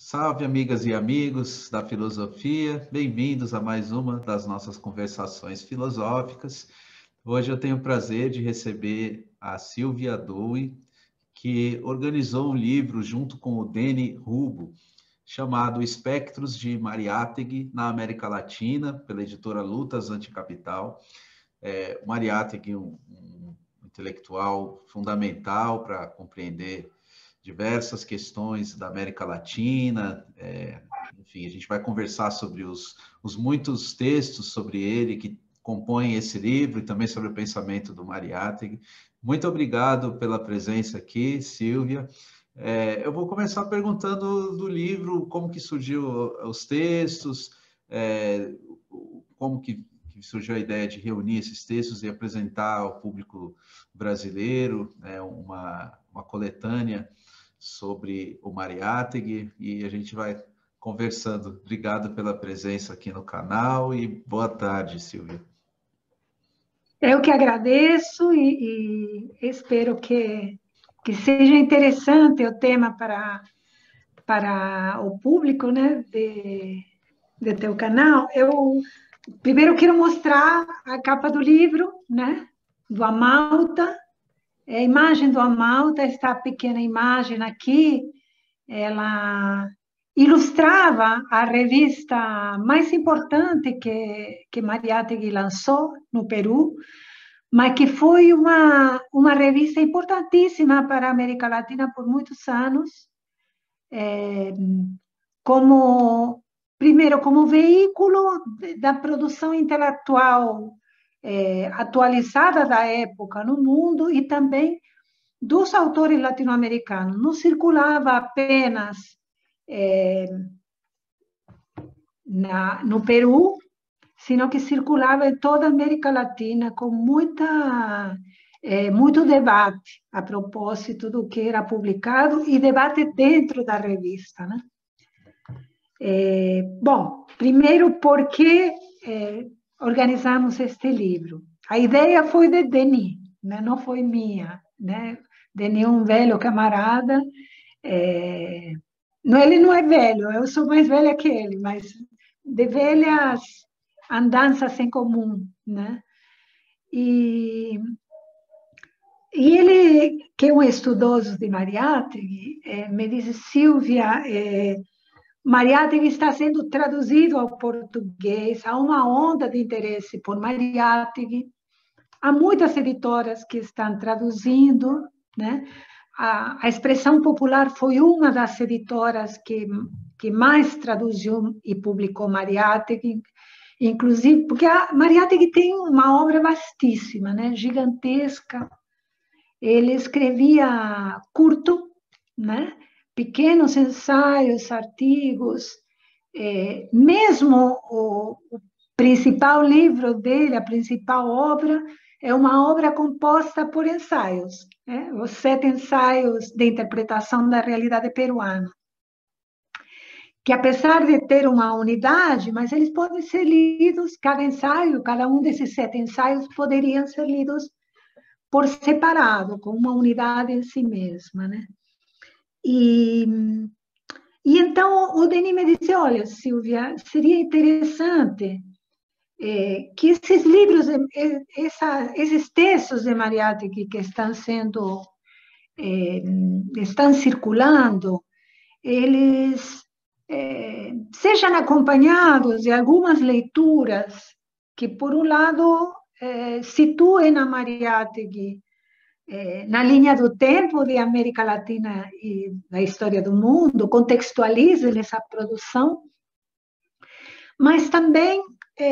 Salve, amigas e amigos da filosofia, bem-vindos a mais uma das nossas conversações filosóficas. Hoje eu tenho o prazer de receber a Silvia Dewey, que organizou um livro junto com o Deni Rubo, chamado Espectros de Mariátegui na América Latina, pela editora Lutas Anticapital. Mariátegui, um intelectual fundamental para compreender diversas questões da América Latina. Enfim, a gente vai conversar sobre os muitos textos sobre ele que compõem esse livro e também sobre o pensamento do Mariátegui. Muito obrigado pela presença aqui, Silvia. Eu vou começar perguntando do livro, como que surgiu os textos, como que surgiu a ideia de reunir esses textos e apresentar ao público brasileiro, uma coletânea sobre o Mariátegui, e a gente vai conversando. Obrigado pela presença aqui no canal e boa tarde, Silvia. Eu que agradeço e espero que seja interessante o tema para o público, né, de teu canal. Eu primeiro quero mostrar a capa do livro, né, do Amalta. A imagem do Amalta, esta pequena imagem aqui, ela ilustrava a revista mais importante que Mariátegui lançou no Peru, mas que foi uma revista importantíssima para a América Latina por muitos anos, primeiro, como veículo da produção intelectual atualizada da época no mundo e também dos autores latino-americanos. Não circulava apenas no Peru, sino que circulava em toda a América Latina com muito debate a propósito do que era publicado e debate dentro da revista, né? Bom, primeiro, por que organizamos este livro? A ideia foi de Deni, né? Não foi minha, né? Deni é um velho camarada. Ele não é velho, eu sou mais velha que ele, mas de velhas andanças em comum, né? E ele, que é um estudioso de Mariátegui, me disse: Silvia, Mariátegui está sendo traduzido ao português, há uma onda de interesse por Mariátegui, há muitas editoras que estão traduzindo, né? A Expressão Popular foi uma das editoras que mais traduziu e publicou Mariátegui, inclusive porque a Mariátegui tem uma obra vastíssima, né? Gigantesca. Ele escrevia curto, né? Pequenos ensaios, artigos. Mesmo o principal livro dele, a principal obra, é uma obra composta por ensaios, né? Os 7 ensaios de interpretação da realidade peruana, que apesar de ter uma unidade, mas eles podem ser lidos, cada ensaio, cada um desses 7 ensaios poderiam ser lidos por separado, com uma unidade em si mesma, né? E então o Deni me disse: olha, Silvia, seria interessante que esses livros, esses textos de Mariátegui que estão circulando, eles sejam acompanhados de algumas leituras que, por um lado, situem a Mariátegui na linha do tempo de América Latina e da história do mundo, contextualizem essa produção, mas também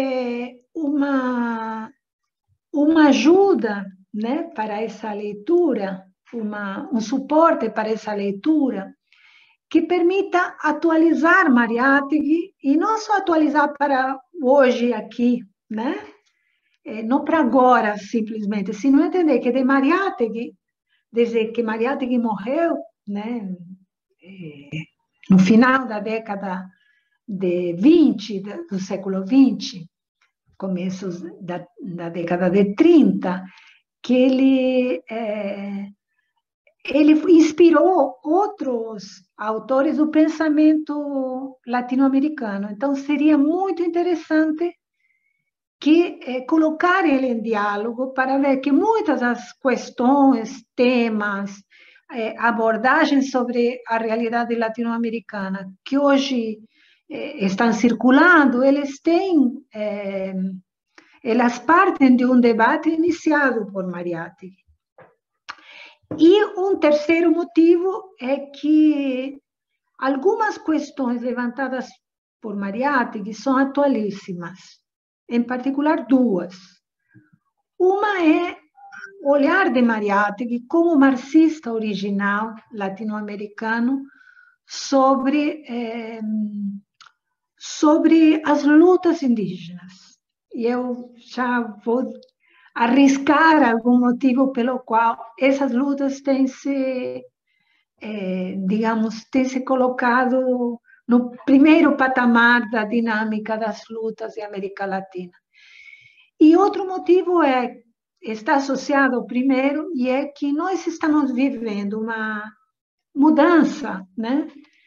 uma ajuda, né, para essa leitura, um suporte para essa leitura, que permita atualizar Mariátegui, e não só atualizar para hoje aqui, né? Não para agora, simplesmente, sino entender que de Mariátegui, desde que Mariátegui morreu, né, no final da década de 20, do século 20, começos da década de 30, que ele ele inspirou outros autores do pensamento latino-americano. Então, seria muito interessante colocar ele em diálogo para ver que muitas das questões, temas, abordagens sobre a realidade latino-americana que hoje estão circulando, elas partem de um debate iniciado por Mariátegui. E um terceiro motivo é que algumas questões levantadas por Mariátegui são atualíssimas, em particular duas. Uma é o olhar de Mariátegui como marxista original latino-americano sobre as lutas indígenas. E eu já vou arriscar algum motivo pelo qual essas lutas têm se, digamos, têm se colocado no primeiro patamar da dinâmica das lutas de América Latina. E outro motivo está associado ao primeiro, e é que nós estamos vivendo uma mudança, né,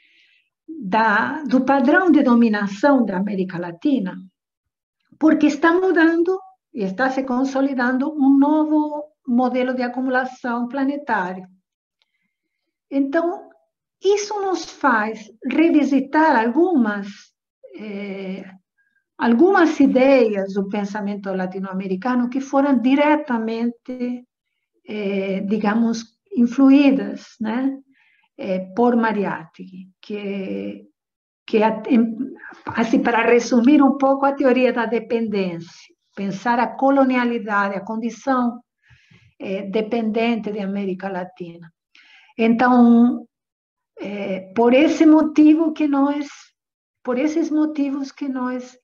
do padrão de dominação da América Latina, porque está mudando e está se consolidando um novo modelo de acumulação planetário. Então, isso nos faz revisitar algumas ideias do pensamento latino-americano que foram diretamente, digamos, influídas, né, por Mariátegui, que assim, para resumir um pouco a teoria da dependência, pensar a colonialidade, a condição dependente de América Latina. Então, por esses motivos que nós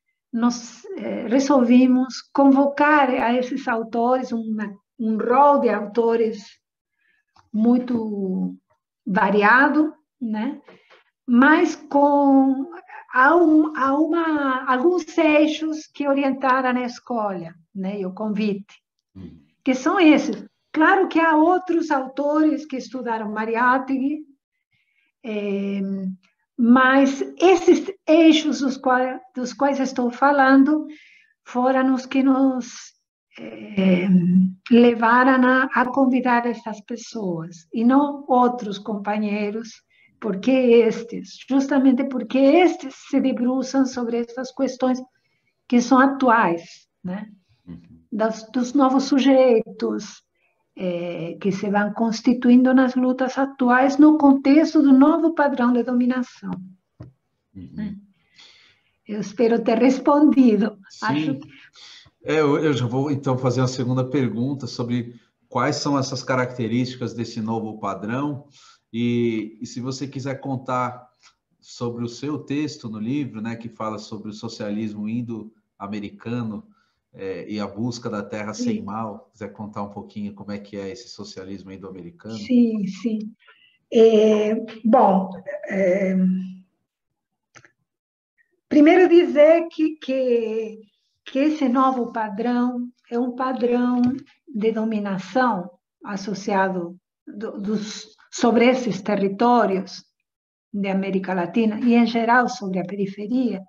resolvimos convocar a esses autores, um rol de autores muito variado, né? Mas com alguns eixos que orientaram a escolha, né? E o convite, que são esses. Claro que há outros autores que estudaram Mariátegui, mas esses eixos dos quais estou falando foram os que nos levaram a convidar essas pessoas, e não outros companheiros, justamente porque estes se debruçam sobre essas questões que são atuais, né? Dos novos sujeitos, que se vão constituindo nas lutas atuais no contexto do novo padrão de dominação. Eu espero ter respondido. Sim. Eu já vou, então, fazer uma segunda pergunta sobre quais são essas características desse novo padrão, e se você quiser contar sobre o seu texto no livro, né, que fala sobre o socialismo indo-americano, e a busca da terra sem mal, quiser contar um pouquinho como é que é esse socialismo indo-americano? Sim, sim. Bom, primeiro dizer que esse novo padrão é um padrão de dominação associado sobre esses territórios de América Latina e, em geral, sobre a periferia,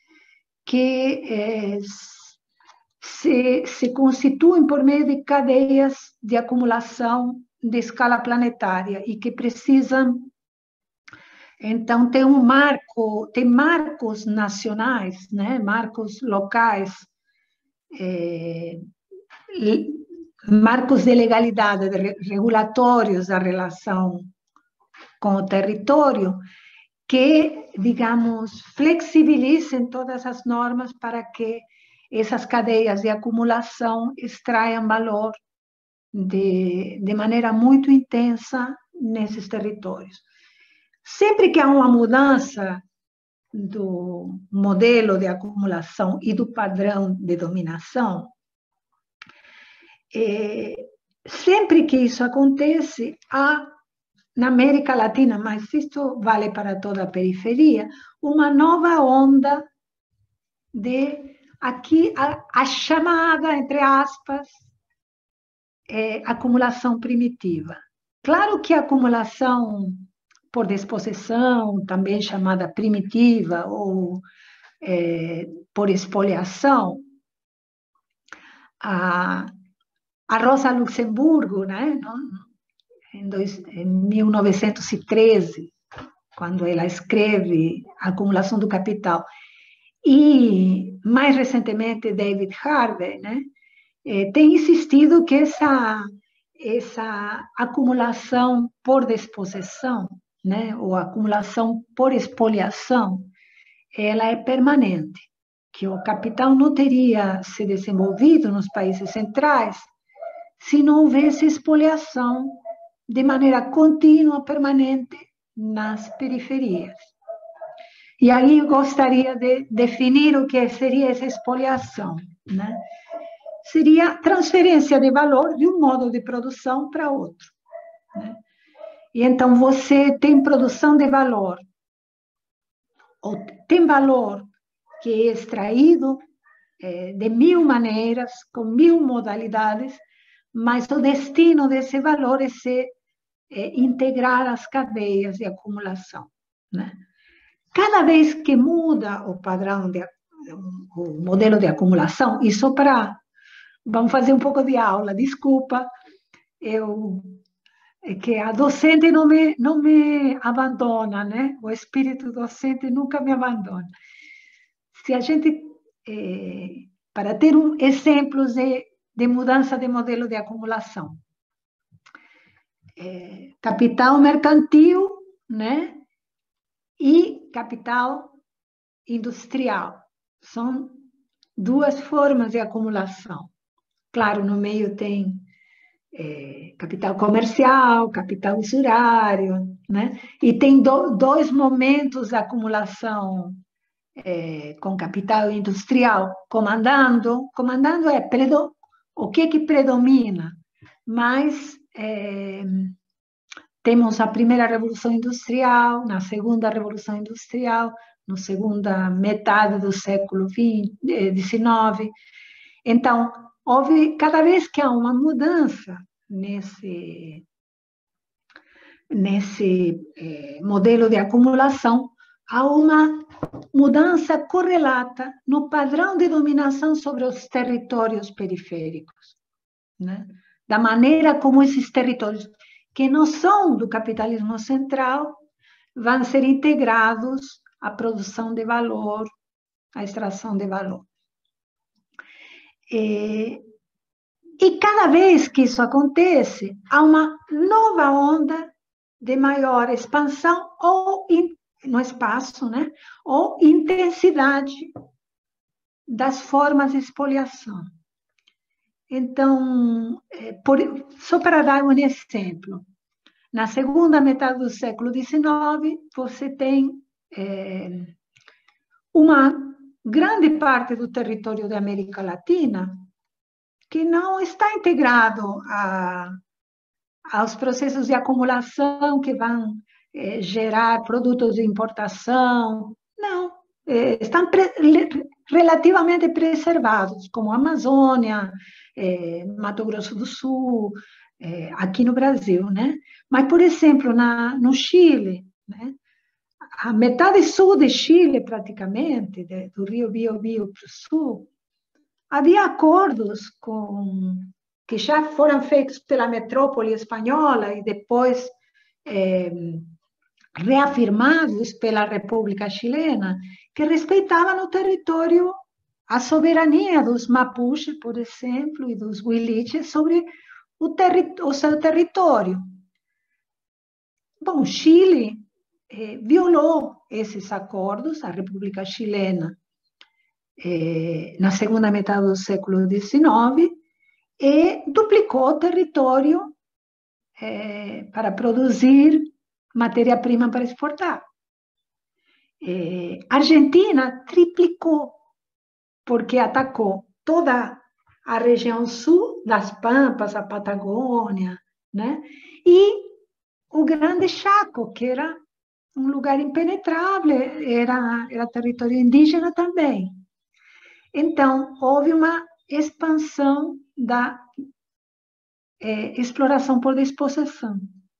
que se constituem por meio de cadeias de acumulação de escala planetária e que precisam, então, tem marcos nacionais, né? Marcos locais, marcos de legalidade, regulatórios da relação com o território, que, digamos, flexibilizem todas as normas para que essas cadeias de acumulação extraiam valor de maneira muito intensa nesses territórios. Sempre que há uma mudança do modelo de acumulação e do padrão de dominação, sempre que isso acontece, há na América Latina, mas isso vale para toda a periferia, uma nova onda de, aqui, a chamada, entre aspas, acumulação primitiva. Claro que a acumulação por disposição, também chamada primitiva ou por expoliação, a, a Rosa Luxemburgo, né, em 1913, quando ela escreve A Acumulação do Capital, e mais recentemente David Harvey, né, tem insistido que essa acumulação por disposição, né, ou acumulação por expoliação, ela é permanente, que o capital não teria se desenvolvido nos países centrais se não houvesse expoliação de maneira contínua, permanente, nas periferias. E aí eu gostaria de definir o que seria essa expoliação, né? Seria transferência de valor de um modo de produção para outro, né? E então você tem produção de valor, ou tem valor que é extraído de 1000 maneiras, com 1000 modalidades, mas o destino desse valor é se integrar as cadeias de acumulação, né? Cada vez que muda o padrão, o modelo de acumulação, isso para... Vamos fazer um pouco de aula, desculpa, é que a docente não me abandona, né? O espírito docente nunca me abandona. Se a gente, para ter exemplos de mudança de modelo de acumulação, capital mercantil, né? E capital industrial. São duas formas de acumulação. Claro, no meio tem capital comercial, capital usurário, né? E tem dois momentos de acumulação com capital industrial, comandando é o que predomina, mas temos a primeira revolução industrial, na segunda revolução industrial, na segunda metade do século XIX. Então, cada vez que há uma mudança nesse modelo de acumulação, há uma mudança correlata no padrão de dominação sobre os territórios periféricos, né? Da maneira como esses territórios, que não são do capitalismo central, vão ser integrados à produção de valor, à extração de valor. E cada vez que isso acontece, há uma nova onda de maior expansão ou no espaço, né? Ou intensidade das formas de expoliação. Então, só para dar um exemplo, na segunda metade do século XIX, você tem uma grande parte do território da América Latina que não está integrado aos processos de acumulação que vão gerar produtos de importação. Não, estão relativamente preservados, como a Amazônia, Mato Grosso do Sul, aqui no Brasil, né? Mas, por exemplo, no Chile, né? A metade sul de Chile, praticamente, do rio Biobío para o sul, havia acordos que já foram feitos pela metrópole espanhola e depois reafirmados pela República Chilena, que respeitavam o território, a soberania dos Mapuche, por exemplo, e dos Huiliches sobre o seu território. Bom, Chile violou esses acordos, a República Chilena, na segunda metade do século XIX, e duplicou o território para produzir matéria-prima para exportar. A Argentina triplicou, porque atacou toda a região sul das Pampas, a Patagônia, né? E o Grande Chaco, que era um lugar impenetrável, era território indígena também. Então, houve uma expansão da exploração por disposição.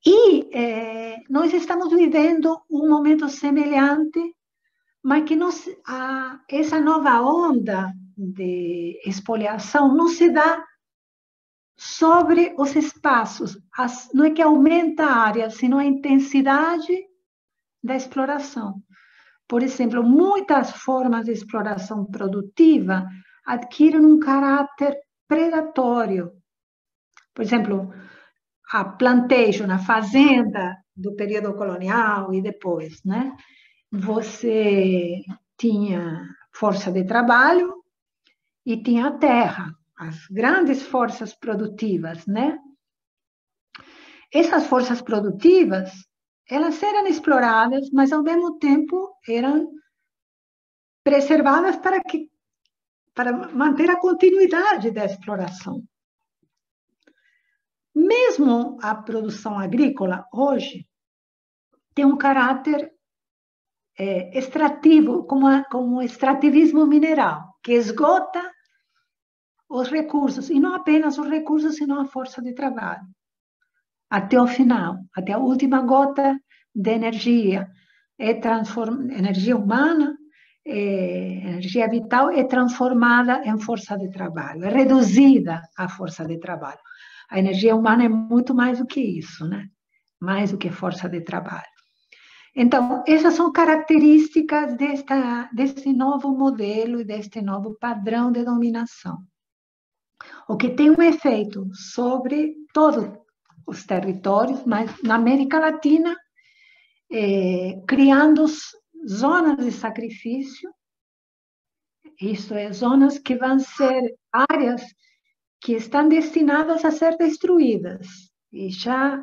E nós estamos vivendo um momento semelhante, mas que essa nova onda de expoliação não se dá sobre os espaços. Não é que aumenta a área, sino a intensidade da exploração. Por exemplo, muitas formas de exploração produtiva adquirem um caráter predatório. Por exemplo, a plantation, a fazenda do período colonial e depois, né? Você tinha força de trabalho e tinha a terra, as grandes forças produtivas, né? Essas forças produtivas, elas eram exploradas, mas ao mesmo tempo eram preservadas para manter a continuidade da exploração. Mesmo a produção agrícola, hoje, tem um caráter extrativo, como extrativismo mineral, que esgota os recursos, e não apenas os recursos, senão a força de trabalho, até o final, até a última gota de energia. Energia humana, energia vital, é transformada em força de trabalho, é reduzida à força de trabalho. A energia humana é muito mais do que isso, né? Mais do que força de trabalho. Então, essas são características desse novo modelo e deste novo padrão de dominação. O que tem um efeito sobre todos os territórios, mas na América Latina, criando zonas de sacrifício, isso é, zonas que vão ser áreas que estão destinadas a ser destruídas. E já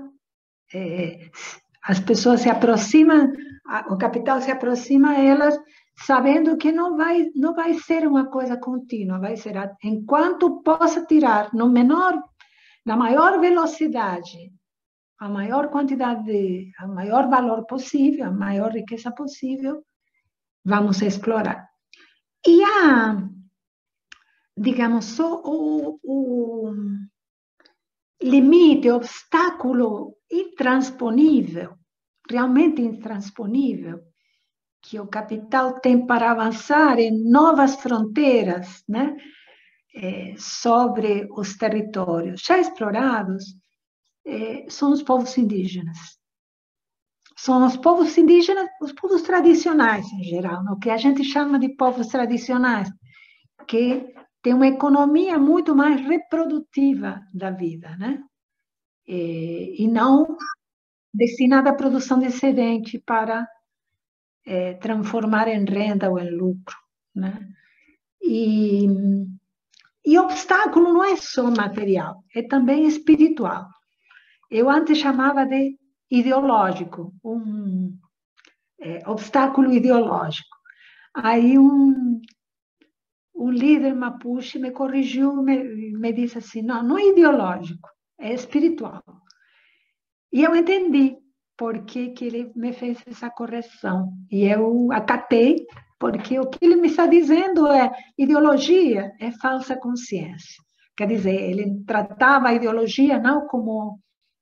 as pessoas se aproximam, o capital se aproxima a elas, sabendo que não vai ser uma coisa contínua, vai ser enquanto possa tirar na maior velocidade, a maior quantidade, o maior valor possível, a maior riqueza possível, vamos explorar. E digamos, o limite, obstáculo intransponível, realmente intransponível, que o capital tem para avançar em novas fronteiras, né, sobre os territórios já explorados, são os povos indígenas. São os povos indígenas, os povos tradicionais, em geral, o que a gente chama de povos tradicionais, que tem uma economia muito mais reprodutiva da vida, né? E não destinada à produção de excedente para transformar em renda ou em lucro, né? E obstáculo não é só material, é também espiritual. Eu antes chamava de ideológico, obstáculo ideológico. Aí um líder mapuche me corrigiu, me disse assim, não é ideológico, é espiritual. E eu entendi por que ele me fez essa correção. E eu acatei, porque o que ele me está dizendo é ideologia é falsa consciência. Quer dizer, ele tratava a ideologia não como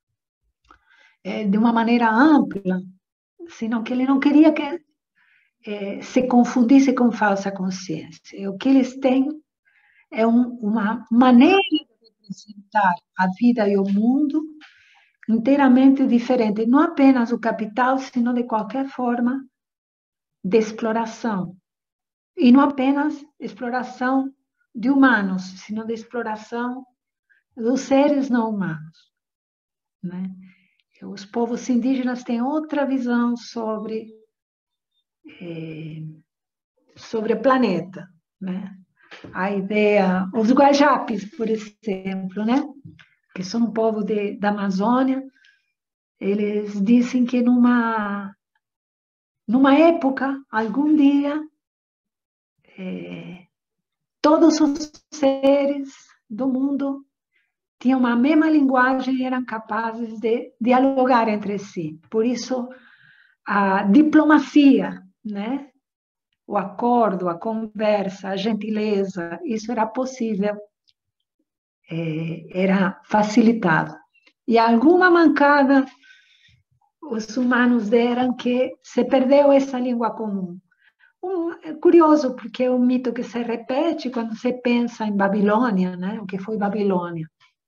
de uma maneira ampla, senão que ele não queria que se confundisse com falsa consciência. O que eles têm é uma maneira de representar a vida e o mundo inteiramente diferente, não apenas o capital, sino de qualquer forma de exploração. E não apenas exploração de humanos, sino de exploração dos seres não humanos, né? Os povos indígenas têm outra visão sobre o planeta, né? A ideia, os Guajapes, por exemplo, né? Que são um povo da Amazônia, eles dizem que numa época, algum dia, todos os seres do mundo tinham a mesma linguagem e eram capazes de dialogar entre si. Por isso, a diplomacia, né? O acordo, a conversa, a gentileza, isso era possível, era facilitado. E alguma mancada os humanos deram que se perdeu essa língua comum. É curioso, porque é um mito que se repete quando se pensa em Babilônia, né? O que foi Babilônia.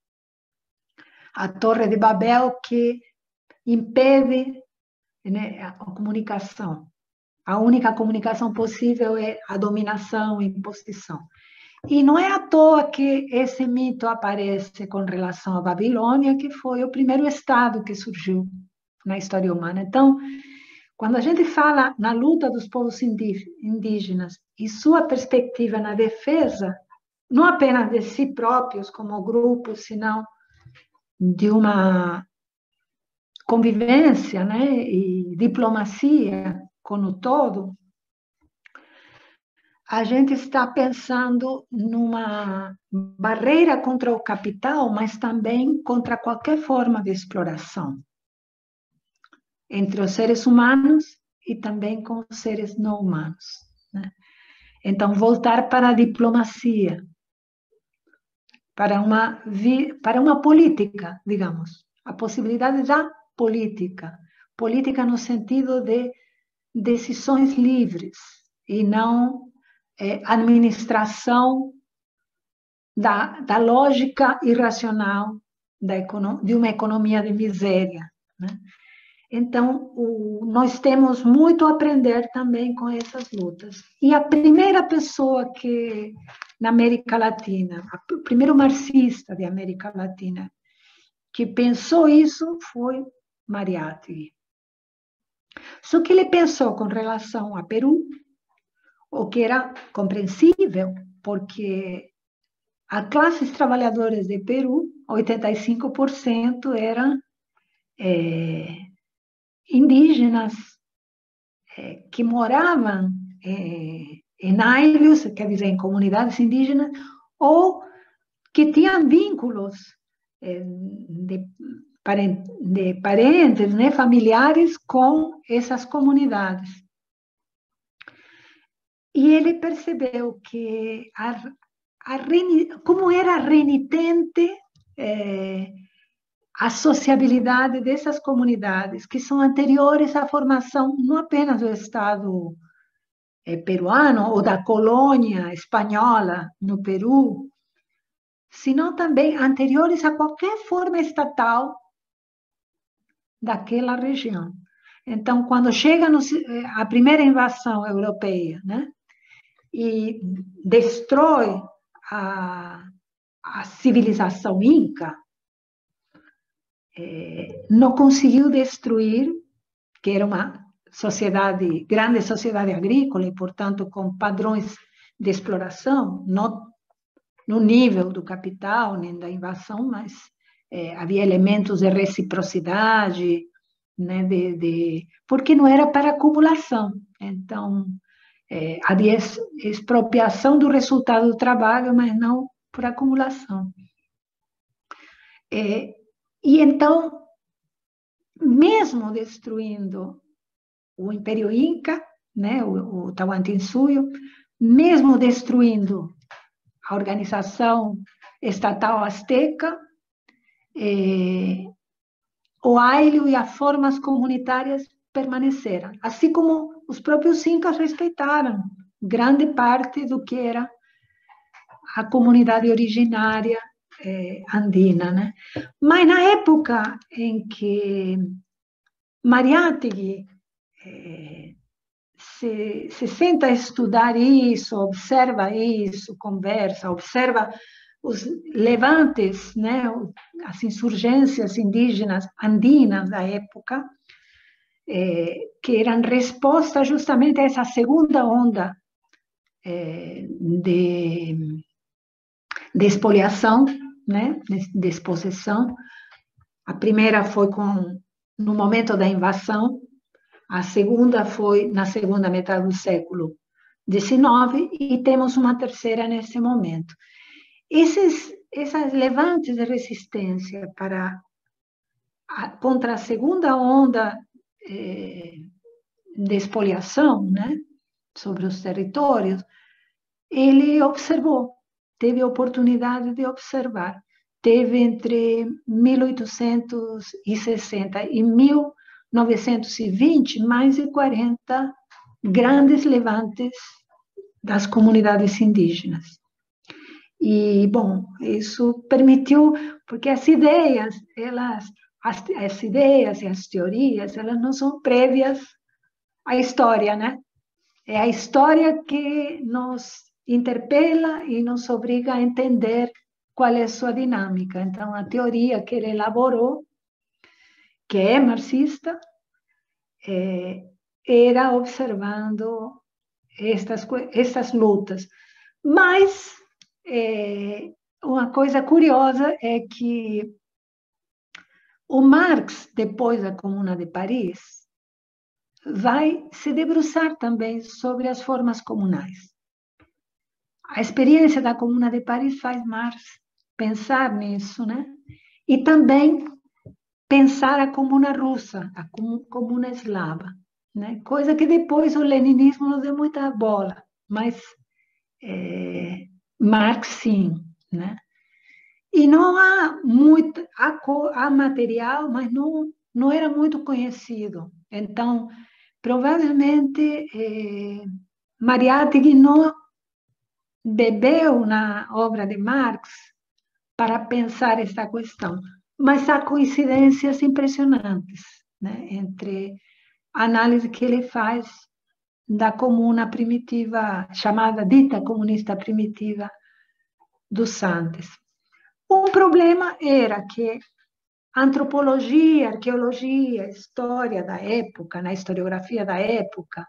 A Torre de Babel que impede, né, a comunicação. A única comunicação possível é a dominação, a imposição. E não é à toa que esse mito aparece com relação à Babilônia, que foi o primeiro estado que surgiu na história humana. Então, quando a gente fala na luta dos povos indígenas e sua perspectiva na defesa, não apenas de si próprios como grupo, senão de uma convivência, né, e diplomacia com o todo, a gente está pensando numa barreira contra o capital, mas também contra qualquer forma de exploração entre os seres humanos e também com os seres não humanos, né? Então, voltar para a diplomacia, para uma política, digamos, a possibilidade da política, política no sentido de decisões livres e não administração da lógica irracional de uma economia de miséria, né? Então, nós temos muito a aprender também com essas lutas. E a primeira pessoa que, na América Latina, o primeiro marxista de América Latina, que pensou isso foi Mariátegui. Só que ele pensou com relação a Peru, o que era compreensível, porque as classes trabalhadoras de Peru, 85% eram indígenas que moravam em ilhas, quer dizer, em comunidades indígenas, ou que tinham vínculos de parentes, né, familiares com essas comunidades. E ele percebeu que como era renitente a sociabilidade dessas comunidades, que são anteriores à formação não apenas do Estado peruano ou da colônia espanhola no Peru, senão também anteriores a qualquer forma estatal daquela região. Então, quando chega a primeira invasão europeia, né, e destrói a civilização inca, não conseguiu destruir, que era uma grande sociedade agrícola e, portanto, com padrões de exploração, não no nível do capital nem da invasão, mas havia elementos de reciprocidade, né, porque não era para acumulação. Então, havia expropriação do resultado do trabalho, mas não por acumulação. E então, mesmo destruindo o Império Inca, né, o Tahuantinsuyo, mesmo destruindo a organização estatal azteca, o ayllu e as formas comunitárias permaneceram, assim como os próprios incas respeitaram grande parte do que era a comunidade originária andina, né? Mas na época em que Mariátegui se senta a estudar isso, observa isso, conversa, observa os levantes, né, as insurgências indígenas andinas da época, que eram resposta justamente a essa segunda onda de expoliação, né, de despossessão. A primeira foi no momento da invasão, a segunda foi na segunda metade do século XIX e temos uma terceira nesse momento. Esses levantes de resistência contra a segunda onda de expoliação, né, sobre os territórios, ele observou, teve a oportunidade de observar. Teve entre 1860 e 1900 1920, mais de 40 grandes levantes das comunidades indígenas. E, bom, isso permitiu, porque as ideias e as teorias, elas não são prévias à história, né? É a história que nos interpela e nos obriga a entender qual é a sua dinâmica. Então, a teoria que ele elaborou, que é marxista, era observando estas lutas. Mas uma coisa curiosa é que o Marx, depois da Comuna de Paris, vai se debruçar também sobre as formas comunais. A experiência da Comuna de Paris faz Marx pensar nisso, né? E também pensar a Comuna Russa, a Comuna Eslava, né? Coisa que depois o leninismo não deu muita bola, mas Marx sim, né? E não há muito, há material, mas não era muito conhecido. Então, provavelmente, Mariátegui não bebeu na obra de Marx para pensar esta questão, mas há coincidências impressionantes, né, entre a análise que ele faz da comuna primitiva, chamada dita comunista primitiva dos Andes. Um problema era que a antropologia, a arqueologia, a história da época, na historiografia da época,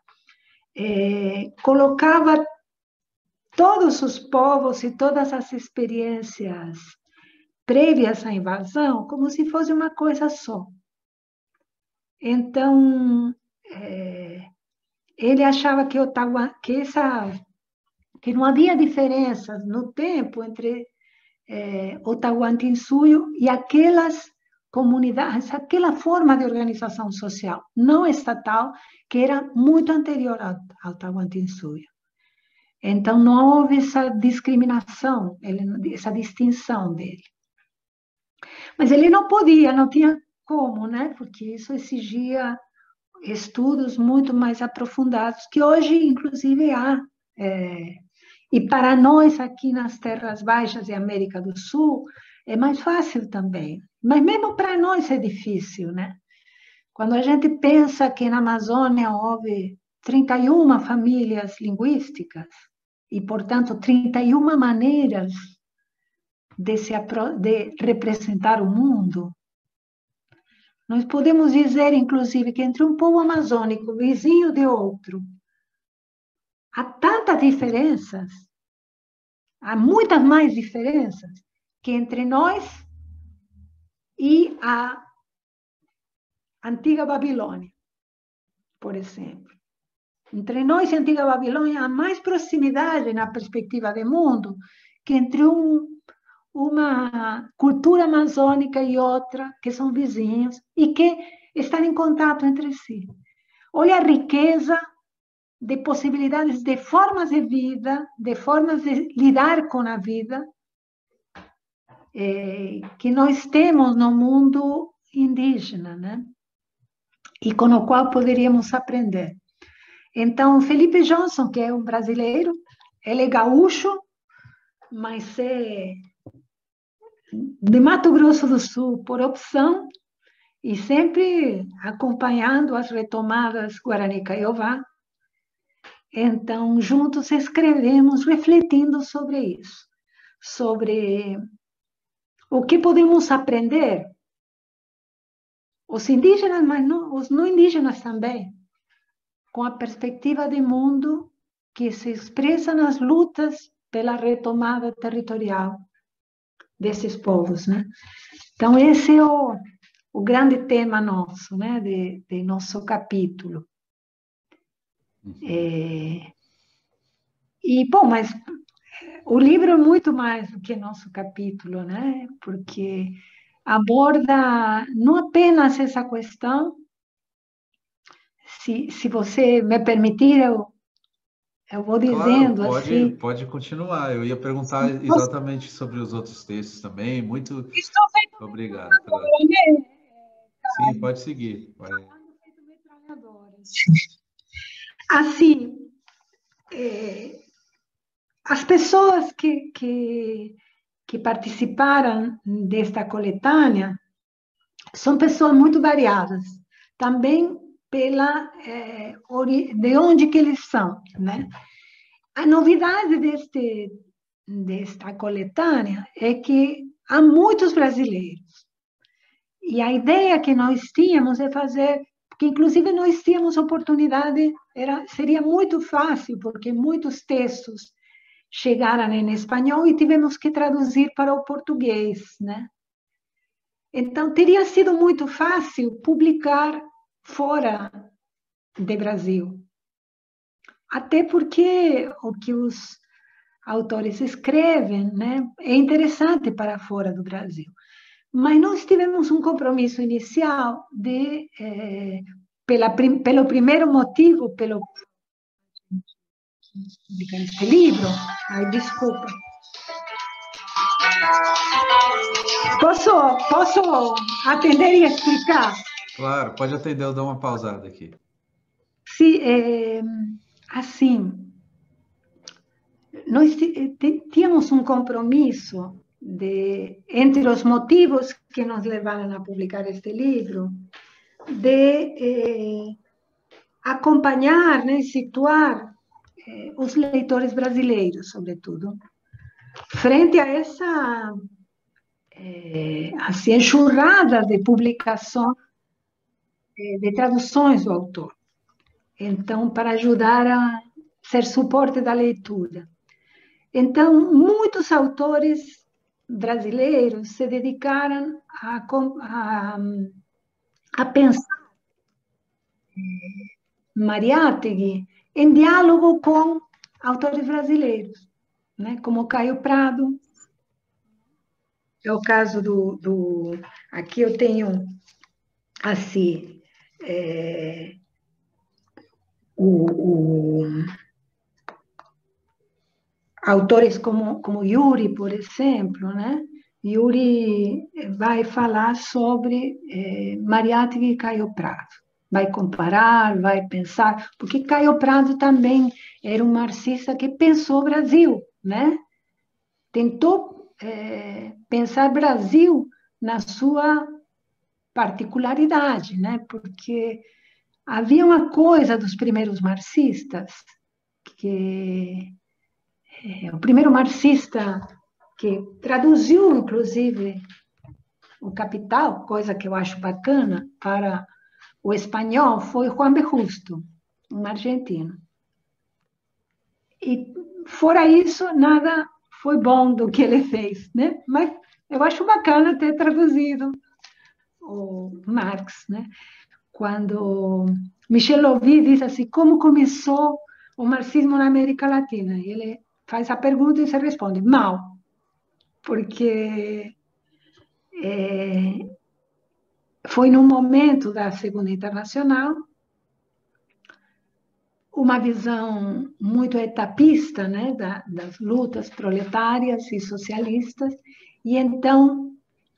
colocava todos os povos e todas as experiências prévias à invasão como se fosse uma coisa só. Então, ele achava que que não havia diferenças no tempo entre o Tahuantinsuyo e aquelas comunidades, aquela forma de organização social não estatal que era muito anterior ao Tahuantinsuyo. Então, não houve essa discriminação, essa distinção dele. Mas ele não podia, não tinha como, né? Porque isso exigia estudos muito mais aprofundados, que hoje, inclusive, há. E para nós, aqui nas Terras Baixas e América do Sul, é mais fácil também. Mas mesmo para nós é difícil, né? Quando a gente pensa que na Amazônia houve 31 famílias linguísticas, e, portanto, 31 maneiras de representar o mundo, nós podemos dizer, inclusive, que entre um povo amazônico, vizinho de outro, há tantas diferenças, há muitas mais diferenças que entre nós e a antiga Babilônia, por exemplo. Entre nós e a antiga Babilônia há mais proximidade na perspectiva do mundo que entre uma cultura amazônica e outra, que são vizinhos e que estão em contato entre si. Olha a riqueza de possibilidades, de formas de vida, de formas de lidar com a vida, que nós temos no mundo indígena, né? E com o qual poderíamos aprender. Então, Felipe Johnson, que é um brasileiro, ele é gaúcho, mas é de Mato Grosso do Sul por opção e sempre acompanhando as retomadas Guarani Kaiowá. Então, juntos escrevemos refletindo sobre isso, sobre o que podemos aprender, os indígenas, mas não, os não indígenas também, com a perspectiva de mundo que se expressa nas lutas pela retomada territorial desses povos, né? Então, esse é o grande tema nosso, né, de nosso capítulo. E, bom, mas o livro é muito mais do que nosso capítulo, né? Porque aborda não apenas essa questão, se você me permitir, eu vou dizendo claro, assim. pode continuar. Eu ia perguntar exatamente sobre os outros textos também. Muito Estou feito obrigado. agora, né? Sim, pode seguir. Vai. Assim, as pessoas que participaram desta coletânea são pessoas muito variadas, também de onde que eles são, né? A novidade desta coletânea é que há muitos brasileiros. E a ideia que nós tínhamos é fazer, porque inclusive nós tínhamos oportunidade, seria muito fácil, porque muitos textos chegaram em espanhol e tivemos que traduzir para o português, né? Então, teria sido muito fácil publicar fora do Brasil. Até porque o que os autores escrevem, né, é interessante para fora do Brasil. Mas nós tivemos um compromisso inicial pelo primeiro motivo, pelo este livro. Ai, desculpa. Posso atender e explicar? Claro, pode atender, eu dou uma pausada aqui. Sim, assim, nós tínhamos um compromisso entre os motivos que nos levaram a publicar este livro, de acompanhar, né, situar os leitores brasileiros, sobretudo, frente a essa assim, enxurrada de publicação, de traduções do autor. Então, para ajudar a ser suporte da leitura. Então, muitos autores brasileiros se dedicaram a pensar Mariátegui em diálogo com autores brasileiros, né? Como Caio Prado. É o caso aqui eu tenho, assim, autores como Yuri, por exemplo, né? Yuri vai falar sobre Mariátegui e Caio Prado. Vai comparar, vai pensar, porque Caio Prado também era um marxista que pensou o Brasil, né? Tentou pensar Brasil na sua particularidade, né? Porque havia uma coisa dos primeiros marxistas, que o primeiro marxista que traduziu, inclusive, o Capital, coisa que eu acho bacana, para o espanhol, foi Juan B. Justo, um argentino. E, fora isso, nada foi bom do que ele fez, né? Mas eu acho bacana ter traduzido o Marx, né? Quando Michel Louvi diz assim, como começou o marxismo na América Latina? E ele faz a pergunta e se responde, mal, porque foi num momento da Segunda Internacional, uma visão muito etapista, né, das lutas proletárias e socialistas, e então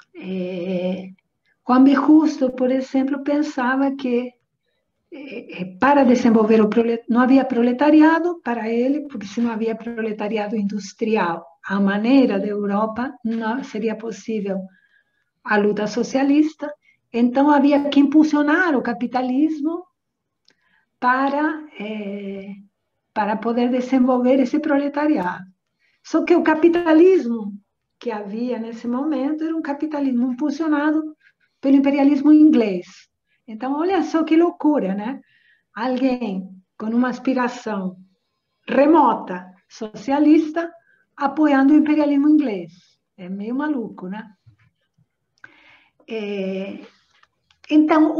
Juan B. Justo, por exemplo, pensava que para desenvolver não havia proletariado para ele, porque se não havia proletariado industrial, a maneira da Europa não seria possível a luta socialista, então havia que impulsionar o capitalismo para poder desenvolver esse proletariado. Só que o capitalismo que havia nesse momento era um capitalismo impulsionado pelo imperialismo inglês. Então, olha só que loucura, né? Alguém com uma aspiração remota, socialista, apoiando o imperialismo inglês. É meio maluco, né? Então,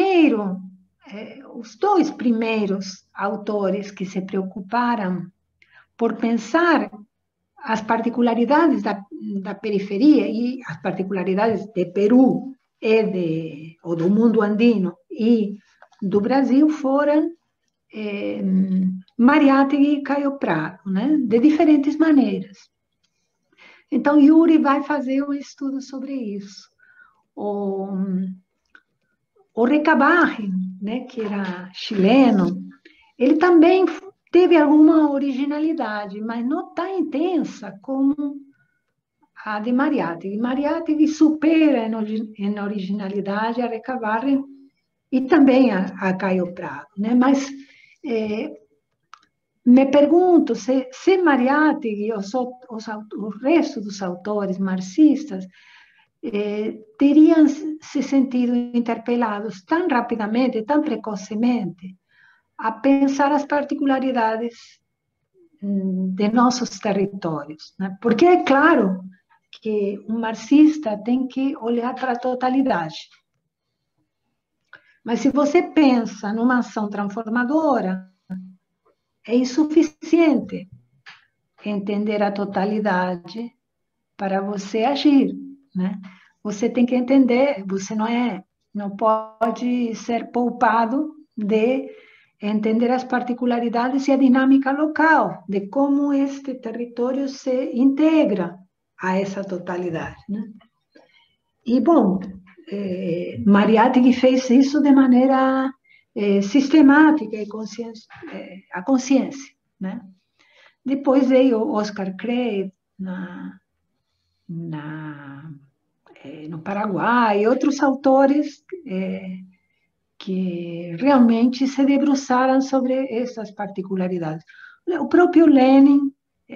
os dois primeiros autores que se preocuparam por pensar as particularidades da periferia e as particularidades de Peru ou do mundo andino e do Brasil foram Mariátegui e Caio Prado, né? De diferentes maneiras. Então, Yuri vai fazer um estudo sobre isso. O Recabarren né, que era chileno, ele também teve alguma originalidade, mas não tão intensa como a de Mariátegui. Mariátegui supera em originalidade a Recabarren e também a Caio Prado, né? Mas me pergunto se Mariátegui, o resto dos autores marxistas, teriam se sentido interpelados tão rapidamente, tão precocemente, a pensar as particularidades de nossos territórios, né? Porque é claro que um marxista tem que olhar para a totalidade. Mas se você pensa numa ação transformadora, é insuficiente entender a totalidade para você agir, né? Você tem que entender, você não pode ser poupado de entender as particularidades e a dinâmica local, de como este território se integra a essa totalidade, né? E, bom, Mariátegui fez isso de maneira sistemática e a consciência, né? Depois veio Oscar Kreib no Paraguai, e outros autores que realmente se debruçaram sobre essas particularidades. O próprio Lenin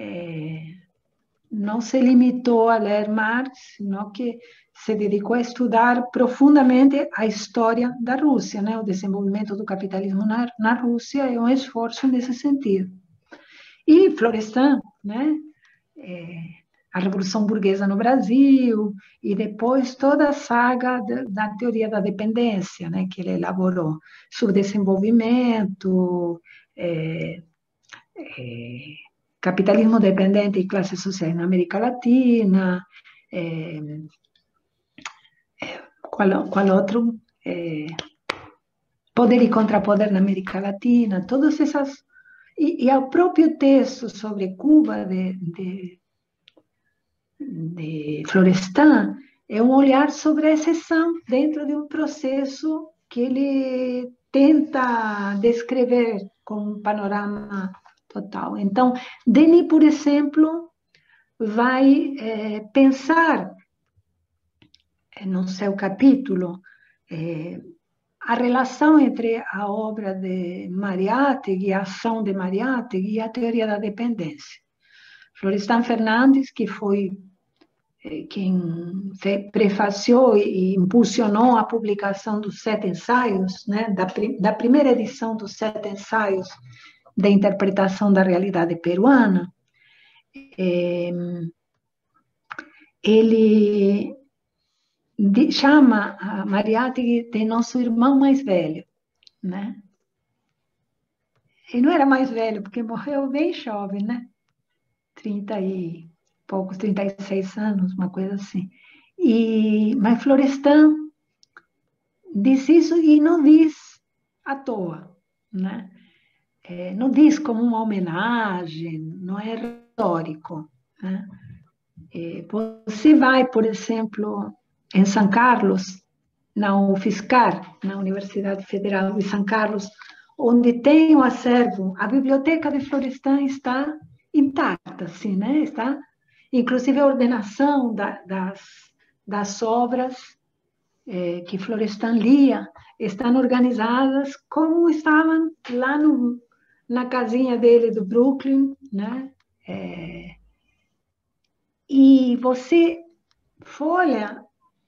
não se limitou a ler Marx, sino que se dedicou a estudar profundamente a história da Rússia, né? O desenvolvimento do capitalismo na Rússia é um esforço nesse sentido. E Florestan, né? A Revolução Burguesa no Brasil, e depois toda a saga da teoria da dependência, né? Que ele elaborou, subdesenvolvimento, capitalismo dependente e classes sociais na América Latina, qual outro? Poder e contrapoder na América Latina, todas essas... E ao próprio texto sobre Cuba de Florestan é um olhar sobre a exceção dentro de um processo que ele tenta descrever com um panorama total. Então, Denis, por exemplo, vai pensar no seu capítulo a relação entre a obra de Mariátegui, a ação de Mariátegui e a teoria da dependência. Florestan Fernandes, que foi quem prefaciou e impulsionou a publicação dos 7 ensaios, né, da primeira edição dos 7 ensaios da interpretação da realidade peruana, ele chama a Mariátegui de nosso irmão mais velho, né? Ele não era mais velho, porque morreu bem jovem, né? 30 e poucos, 36 anos, uma coisa assim. Mas Florestan diz isso e não diz à toa, né? Não diz como uma homenagem, não é retórico, né? Você vai, por exemplo, em São Carlos, na UFSCar, na Universidade Federal de São Carlos, onde tem o acervo, a biblioteca de Florestan está intacta, assim, né? Está, inclusive a ordenação das obras que Florestan lia estão organizadas como estavam lá na casinha dele do Brooklyn, né? E você folha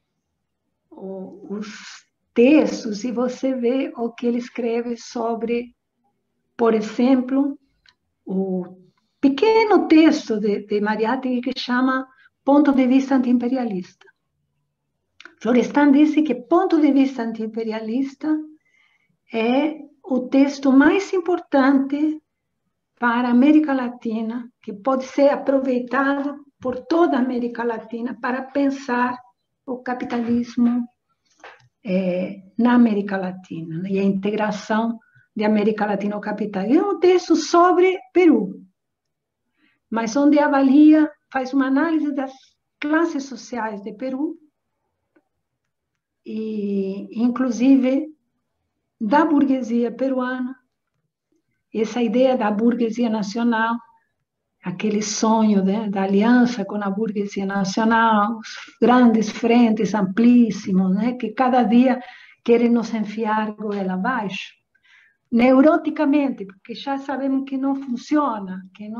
os textos e você vê o que ele escreve sobre, por exemplo, o pequeno texto de Mariátegui que chama Ponto de Vista Antiimperialista. Florestan disse que Ponto de Vista Antiimperialista é o texto mais importante para a América Latina, que pode ser aproveitado por toda a América Latina para pensar o capitalismo na América Latina, né? E a integração de América Latina ao capitalismo. É um texto sobre Peru, mas onde avalia, faz uma análise das classes sociais de Peru e, inclusive, da burguesia peruana, essa ideia da burguesia nacional, aquele sonho, né, da aliança com a burguesia nacional, os grandes frentes amplíssimos, né, que cada dia querem nos enfiar goela abaixo, neuroticamente, porque já sabemos que não funciona,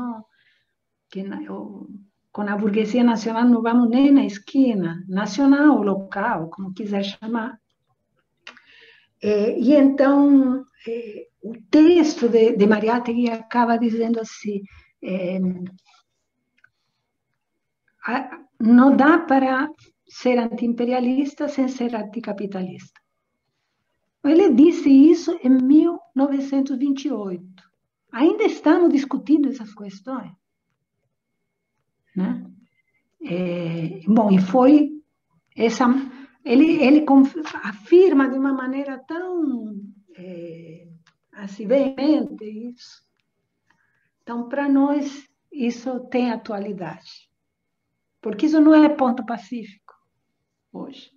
com a burguesia nacional não vamos nem na esquina, nacional ou local, como quiser chamar. E então, o texto de Mariátegui acaba dizendo assim, não dá para ser antiimperialista sem ser anticapitalista. Ele disse isso em 1928. Ainda estamos discutindo essas questões. Né? Bom, e foi essa... Ele afirma de uma maneira tão assim, veemente isso. Então, para nós, isso tem atualidade. Porque isso não é ponto pacífico hoje.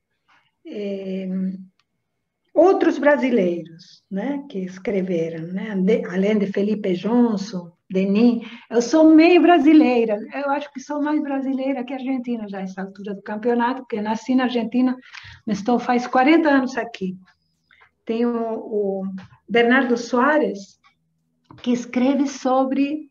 Outros brasileiros, né, que escreveram, né, além de Felipe Johnson, Denis, eu sou meio brasileira, eu acho que sou mais brasileira que argentina já nessa altura do campeonato, porque nasci na Argentina, mas estou faz 40 anos aqui. Tem o Bernardo Soares, que escreve sobre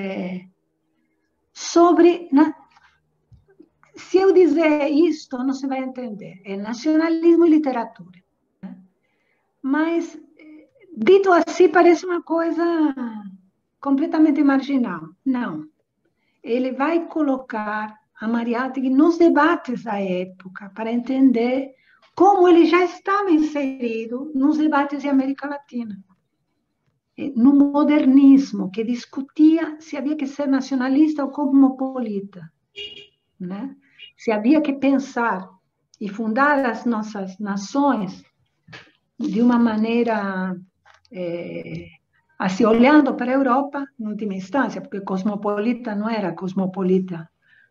se eu dizer isto, não se vai entender, é nacionalismo e literatura. Né? Mas, dito assim, parece uma coisa completamente marginal. Não. Ele vai colocar a Mariátegui nos debates da época para entender como ele já estava inserido nos debates de América Latina. No modernismo, que discutia se havia que ser nacionalista ou cosmopolita, né? Se havia que pensar e fundar as nossas nações de uma maneira, assim, olhando para a Europa, em última instância, porque cosmopolita não era cosmopolita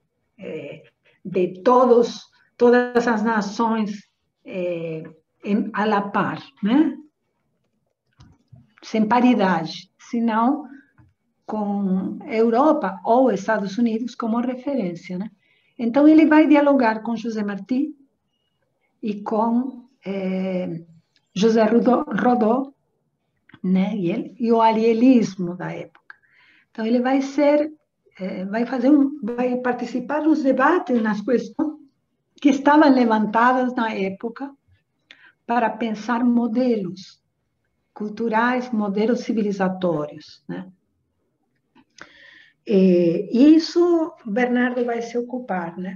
de todas as nações a la par, né? Sem paridade, senão com Europa ou Estados Unidos como referência, né? Então, ele vai dialogar com José Martí e com José Rodó, né? E o alielismo da época. Então, ele vai vai participar dos debates nas questões que estavam levantadas na época para pensar modelos culturais, modelos civilizatórios, né? Isso Bernardo vai se ocupar, né?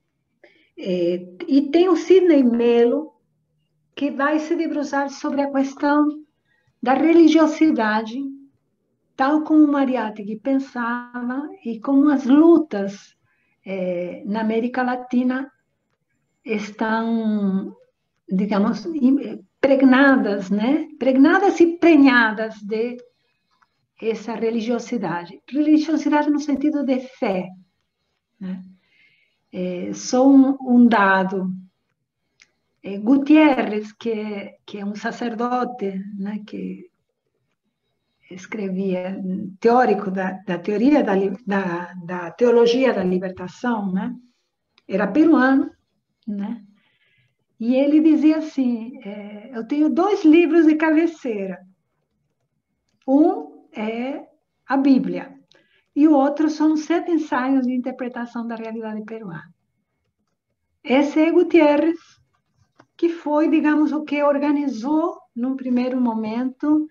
E tem o Sidney Melo, que vai se debruçar sobre a questão da religiosidade, tal como Mariátegui pensava e como as lutas na América Latina estão, digamos, pregnadas, né? Pregnadas e prenhadas de essa religiosidade. Religiosidade no sentido de fé. Né? Só um dado. Gutiérrez, que é um sacerdote, né, que escrevia, teórico da teoria da teologia da libertação, né? Era peruano, né? E ele dizia assim, eu tenho 2 livros de cabeceira. Um é a Bíblia, e o outro são 7 ensaios de interpretação da realidade peruana. Esse é Gutiérrez, que foi, digamos, o que organizou, num primeiro momento,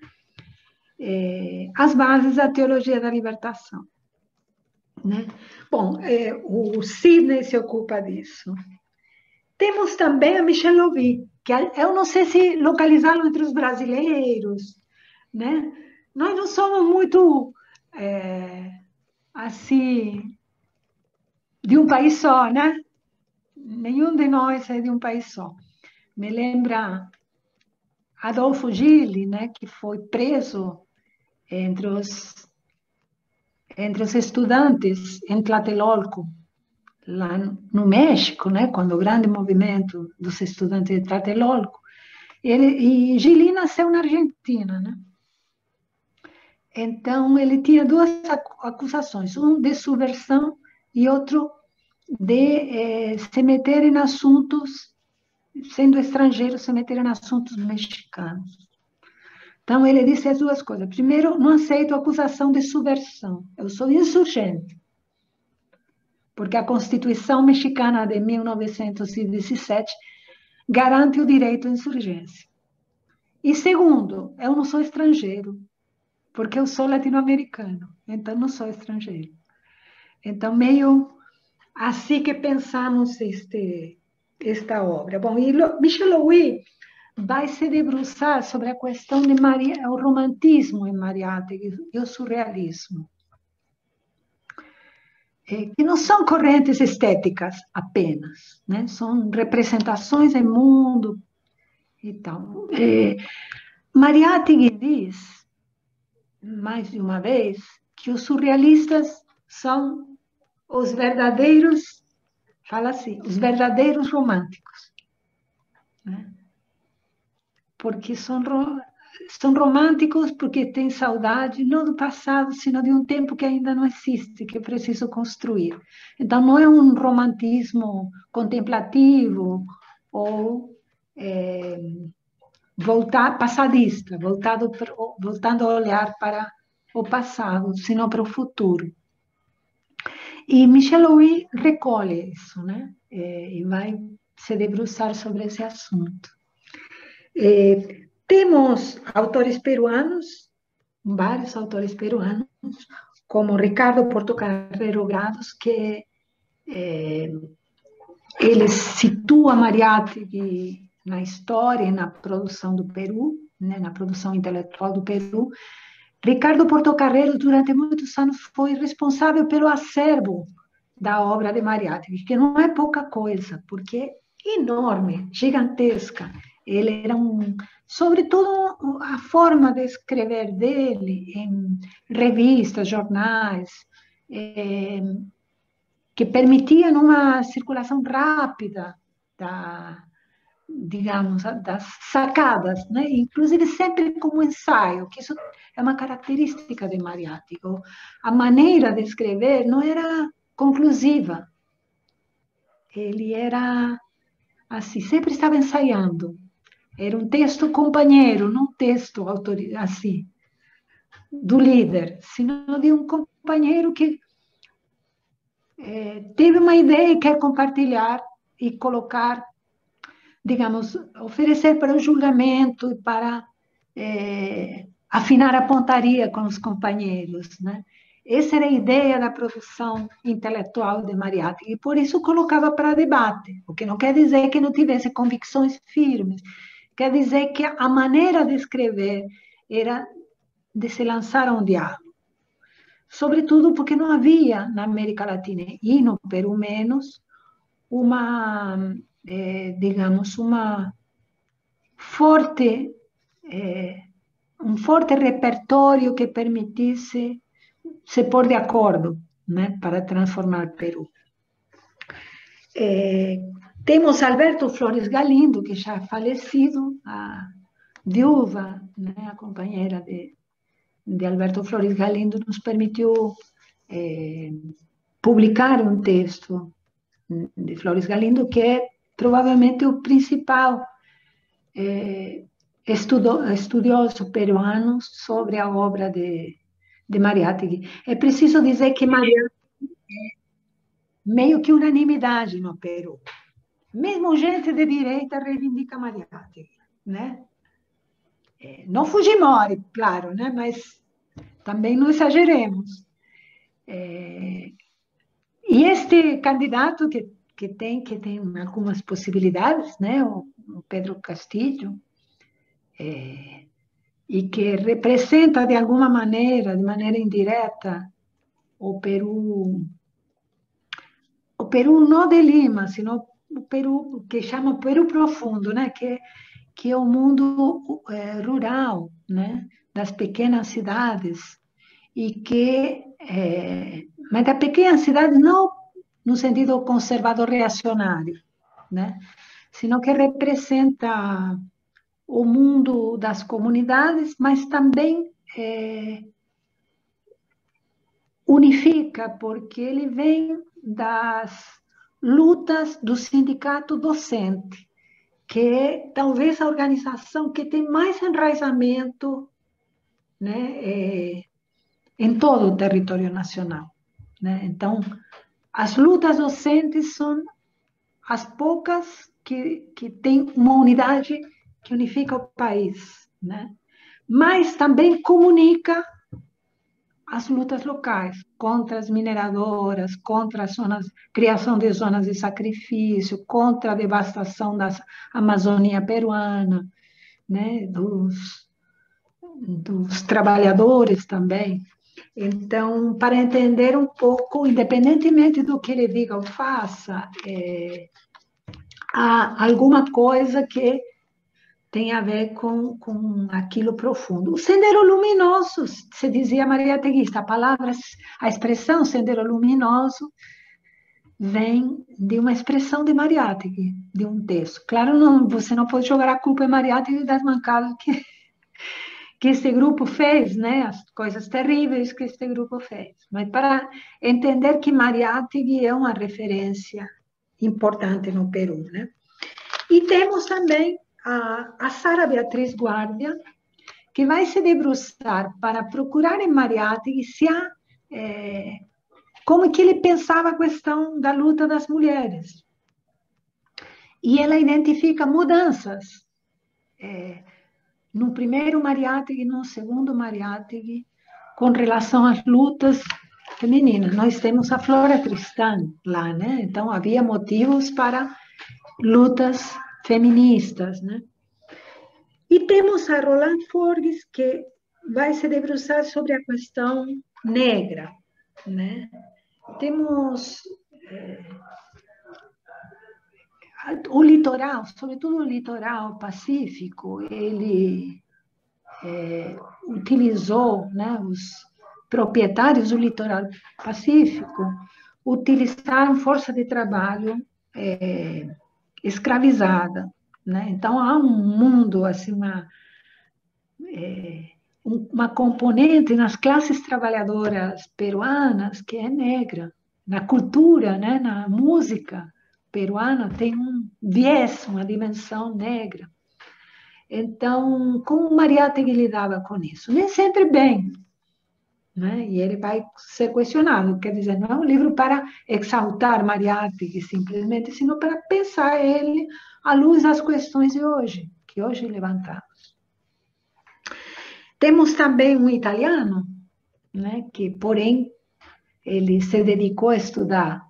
as bases da teologia da libertação. Né? Bom, o Sidney se ocupa disso. Temos também a Michelle Louvi, que eu não sei se localizá-lo entre os brasileiros, né? Nós não somos muito, assim, de um país só, né? Nenhum de nós é de um país só. Me lembra Adolfo Gili, né, que foi preso entre os estudantes em Tlatelolco, lá no México, né, quando o grande movimento dos estudantes de Tlatelolco, E Gili nasceu na Argentina, né? Então, ele tinha duas acusações, um de subversão e outro de se meter em assuntos, sendo estrangeiro, se meter em assuntos mexicanos. Então, ele disse as duas coisas. Primeiro, não aceito a acusação de subversão. Eu sou insurgente, porque a Constituição mexicana de 1917 garante o direito à insurgência. E segundo, eu não sou estrangeiro, porque eu sou latino-americano, então não sou estrangeiro. Então, meio assim que pensamos esta obra. Bom, e Michel Louis vai se debruçar sobre a questão de o romantismo em Mariátegui e o surrealismo, que não são correntes estéticas apenas, né? São representações do mundo e tal. Mariátegui diz, mais de uma vez, que os surrealistas são os verdadeiros, fala assim, os verdadeiros românticos, né? Porque são românticos porque têm saudade não do passado, sino de um tempo que ainda não existe, que é preciso construir. Então, não é um romantismo contemplativo ou passadista, voltando a olhar para o passado, sino para o futuro. E Michel Louis recolhe isso, né? E vai se debruçar sobre esse assunto. Temos autores peruanos, vários autores peruanos, como Ricardo Portocarrero Grados, que ele situa Mariátegui na história e na produção do Peru, né, na produção intelectual do Peru. Ricardo Portocarrero, durante muitos anos, foi responsável pelo acervo da obra de Mariátegui, que não é pouca coisa, porque é enorme, gigantesca. Ele era sobretudo a forma de escrever dele em revistas, jornais, que permitiam uma circulação rápida digamos, das sacadas, né? Inclusive sempre como ensaio, que isso é uma característica de Mariátegui. A maneira de escrever não era conclusiva. Ele era assim, sempre estava ensaiando. Era um texto companheiro, não um texto assim, do líder, sino de um companheiro que teve uma ideia e quer compartilhar e colocar, digamos, oferecer para o julgamento e para afinar a pontaria com os companheiros, né? Essa era a ideia da produção intelectual de Mariátegui, e por isso colocava para debate, o que não quer dizer que não tivesse convicções firmes, quer dizer que a maneira de escrever era de se lançar a um diálogo, sobretudo porque não havia na América Latina, e no Peru menos, digamos, um forte repertório que permitisse se pôr de acordo, né, para transformar o Peru. Temos Alberto Flores Galindo, que já é falecido, a viúva, né, a companheira de Alberto Flores Galindo, nos permitiu publicar um texto de Flores Galindo, que é provavelmente o principal estudioso peruano sobre a obra de Mariátegui. É preciso dizer que Mariátegui é meio que unanimidade no Peru. Mesmo gente de direita reivindica Mariátegui, né? Não Fujimori, claro, né? Mas também não exageremos. E este candidato que tem algumas possibilidades, né? O Pedro Castillo, e que representa de alguma maneira, de maneira indireta, o Peru não de Lima, sino o Peru que chama Peru profundo, né? Que é o mundo rural, né? Das pequenas cidades, e que mas da pequena cidade não no sentido conservador reacionário, né? Sino que representa o mundo das comunidades, mas também unifica, porque ele vem das lutas do sindicato docente, que é talvez a organização que tem mais enraizamento, né, em todo o território nacional, né? Então, as lutas docentes são as poucas que têm uma unidade que unifica o país, né? Mas também comunica as lutas locais contra as mineradoras, contra as criação de zonas de sacrifício, contra a devastação da Amazônia peruana, né? dos trabalhadores também. Então, para entender um pouco, independentemente do que ele diga ou faça, há alguma coisa que tem a ver com aquilo profundo. O sendero luminoso, se dizia Maria Teguista, a expressão sendero luminoso vem de uma expressão de Mariátegui, de um texto. Claro, você não pode jogar a culpa em Mariátegui das mancadas que este grupo fez, né? As coisas terríveis que este grupo fez. Mas para entender que Mariátegui é uma referência importante no Peru, né? E temos também a Sara Beatriz Guardia, que vai se debruçar para procurar em Mariátegui se há, como que ele pensava a questão da luta das mulheres. E ela identifica mudanças no primeiro Mariátegui, no segundo Mariátegui, com relação às lutas femininas. Nós temos a Flora Tristán lá, né? Então, havia motivos para lutas feministas, né? E temos a Roland Forgues, que vai se debruçar sobre a questão negra, né? Temos o litoral, sobretudo o litoral pacífico, ele utilizou, né, os proprietários do litoral pacífico utilizaram força de trabalho escravizada, né? Então há um mundo assim, uma componente nas classes trabalhadoras peruanas que é negra, na cultura, né, na música peruana tem um viés, uma dimensão negra. Então, como Mariátegui lidava com isso? Nem sempre bem, né? E ele vai ser questionado, quer dizer, não é um livro para exaltar Mariátegui simplesmente, sino para pensar ele à luz das questões de hoje, que hoje levantamos. Temos também um italiano, né, que, porém, ele se dedicou a estudar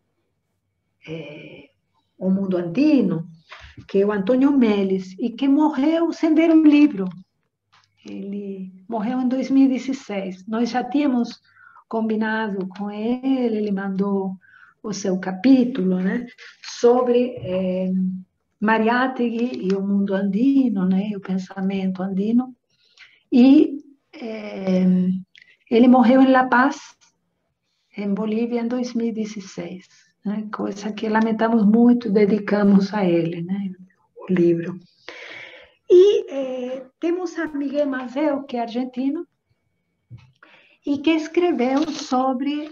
o mundo andino, que é o Antônio Meles, e que morreu sem ver um livro. Ele morreu em 2016. Nós já tínhamos combinado com ele mandou o seu capítulo, né, sobre Mariátegui e o mundo andino, né, e o pensamento andino. E ele morreu em La Paz, em Bolívia, em 2016, né, coisa que lamentamos muito, dedicamos a ele, né, o livro. E temos a Miguel Mazzeo, que é argentino, e que escreveu sobre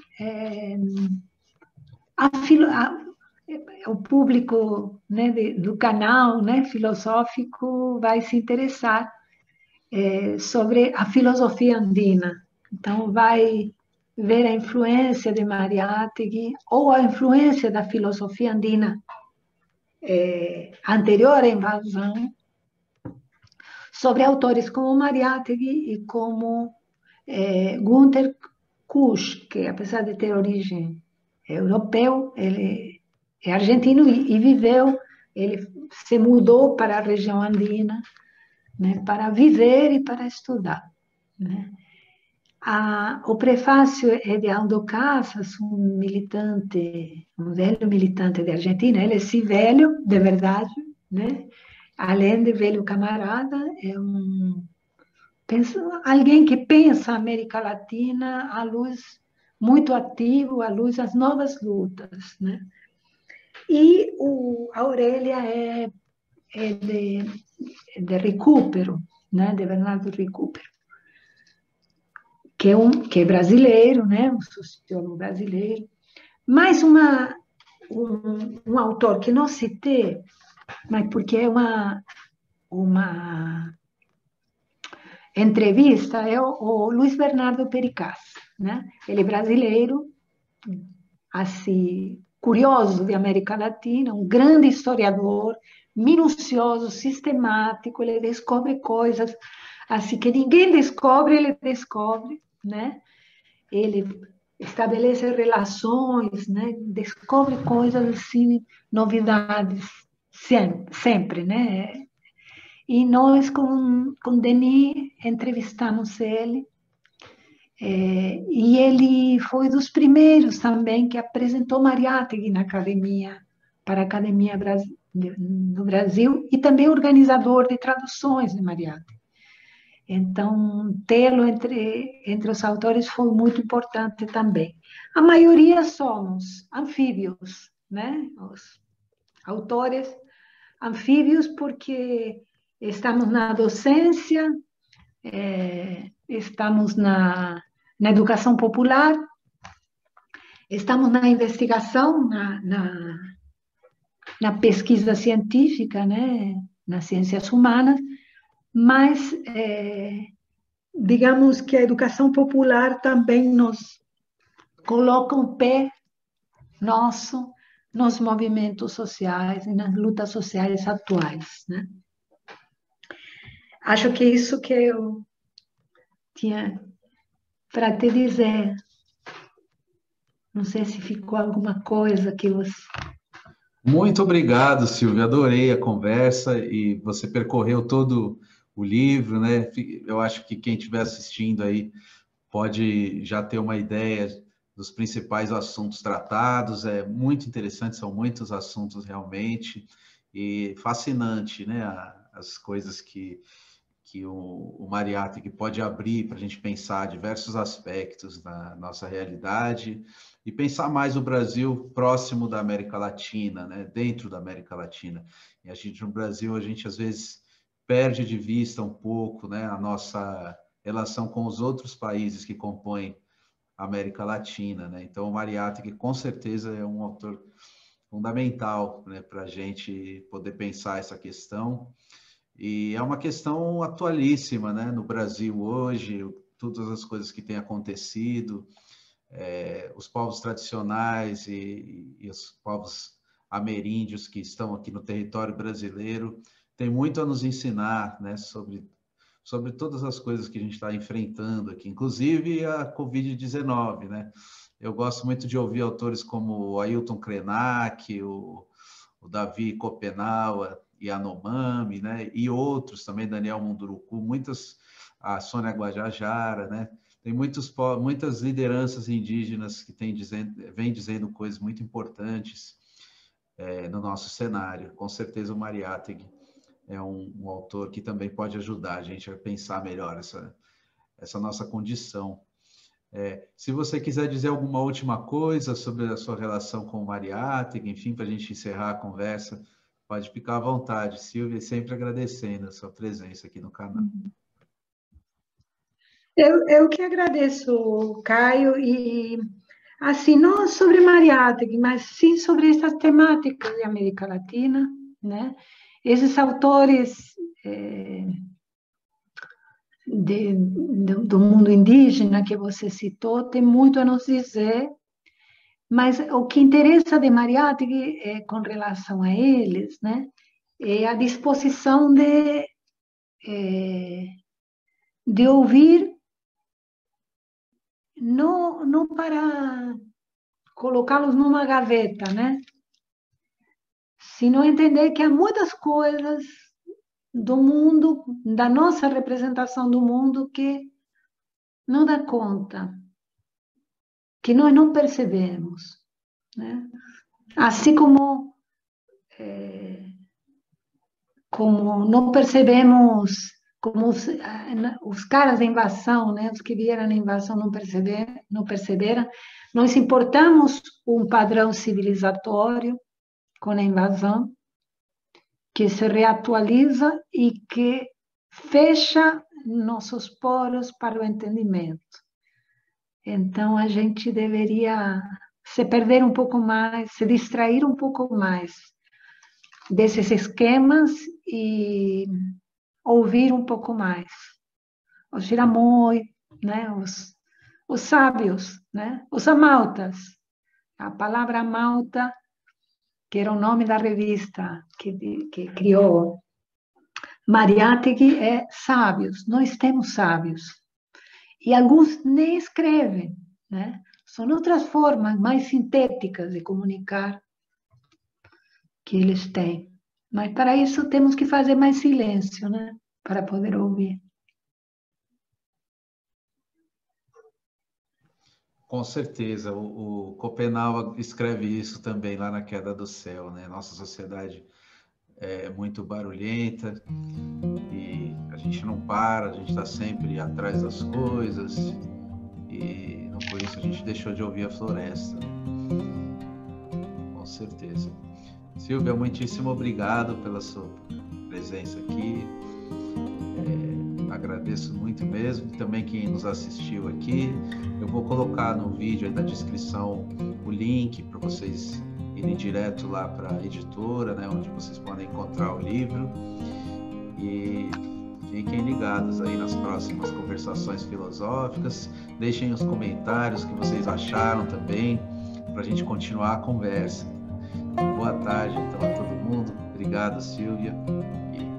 o público, né, do canal, né, filosófico vai se interessar sobre a filosofia andina. Então, vai ver a influência de Mariátegui ou a influência da filosofia andina anterior à invasão sobre autores como Mariátegui e como Günter Kusch, que apesar de ter origem europeu, ele é argentino e viveu, ele se mudou para a região andina, né, para viver e para estudar, né? O prefácio é de Aldo Casas, um militante, um velho militante de Argentina. Ele é esse velho, de verdade, né? Além de velho camarada, é alguém que pensa a América Latina à luz, muito ativo, à luz das novas lutas, né? E a Aurélia é de Recupero, né, de Bernardo Recupero, que é brasileiro, né, um sociólogo brasileiro, mais um autor que não citei, mas porque é uma entrevista, é o Luiz Bernardo Pericaz, né? Ele é brasileiro, assim, curioso de América Latina, um grande historiador, minucioso, sistemático, ele descobre coisas assim que ninguém descobre, ele descobre, né? Ele estabelece relações, né? Descobre coisas assim, novidades, sempre, né? E nós, com Denis, entrevistamos ele, e ele foi dos primeiros também que apresentou Mariátegui na academia, para a Academia do Brasil, e também organizador de traduções de Mariátegui. Então, tê-lo entre os autores foi muito importante também. A maioria somos anfíbios, né? Os autores anfíbios, porque estamos na docência, estamos na educação popular, estamos na investigação, na pesquisa científica, né? Nas ciências humanas, mas digamos que a educação popular também nos coloca um pé nosso nos movimentos sociais e nas lutas sociais atuais, né? Acho que isso que eu tinha para te dizer. Não sei se ficou alguma coisa que você... Muito obrigado, Silvia. Adorei a conversa e você percorreu todo o livro, né? Eu acho que quem estiver assistindo aí pode já ter uma ideia dos principais assuntos tratados. É muito interessante, são muitos assuntos realmente e fascinante, né? As coisas que o Mariátegui pode abrir para a gente pensar diversos aspectos da nossa realidade e pensar mais o Brasil próximo da América Latina, né? Dentro da América Latina. E a gente, no Brasil, a gente às vezes perde de vista um pouco, né, a nossa relação com os outros países que compõem a América Latina, né? Então, o Mariátegui, com certeza, é um autor fundamental, né, para a gente poder pensar essa questão. E é uma questão atualíssima, né? No Brasil hoje, todas as coisas que têm acontecido, os povos tradicionais e os povos ameríndios que estão aqui no território brasileiro têm muito a nos ensinar, né? Sobre todas as coisas que a gente está enfrentando aqui, inclusive a Covid-19, né? Eu gosto muito de ouvir autores como o Ailton Krenak, o Davi Kopenawa, Yanomami, né? E outros também, Daniel Munduruku, a Sônia Guajajara, né? Tem muitas lideranças indígenas que vêm dizendo coisas muito importantes no nosso cenário. Com certeza o Mariátegui é um autor que também pode ajudar a gente a pensar melhor essa nossa condição. Se você quiser dizer alguma última coisa sobre a sua relação com o Mariátegui, enfim, para a gente encerrar a conversa, pode ficar à vontade, Silvia, sempre agradecendo a sua presença aqui no canal. Eu que agradeço, Caio, e assim, não sobre Mariátegui, mas sim sobre essas temáticas de América Latina, né? Esses autores do mundo indígena que você citou têm muito a nos dizer, mas o que interessa de Mariátegui com relação a eles, né, é a disposição de ouvir, não para colocá-los numa gaveta, né, sino entender que há muitas coisas do mundo, da nossa representação do mundo, que não dá conta, que nós não percebemos, né? Assim como não percebemos, como os caras da invasão, né? Os que vieram na invasão não perceberam, nós importamos um padrão civilizatório com a invasão, que se reatualiza e que fecha nossos poros para o entendimento. Então, a gente deveria se perder um pouco mais, se distrair um pouco mais desses esquemas e ouvir um pouco mais. Os Shiramoi, né? Os sábios, né? Os amautas. A palavra amauta, que era o nome da revista que criou Mariátegui, é sábios. Nós temos sábios. E alguns nem escrevem, né? São outras formas mais sintéticas de comunicar que eles têm. Mas para isso temos que fazer mais silêncio, né? Para poder ouvir. Com certeza, o Schopenhauer escreve isso também lá na Queda do Céu, né? Nossa sociedade é muito barulhenta e a gente não para, a gente está sempre atrás das coisas e não por isso a gente deixou de ouvir a floresta. Com certeza. Silvia, muitíssimo obrigado pela sua presença aqui. Agradeço muito mesmo, e também quem nos assistiu aqui. Eu vou colocar no vídeo aí na descrição o link para vocês irem direto lá para a editora, né, onde vocês podem encontrar o livro. E fiquem ligados aí nas próximas conversações filosóficas. Deixem os comentários que vocês acharam também, para a gente continuar a conversa. Boa tarde, então, a todo mundo. Obrigado, Silvia.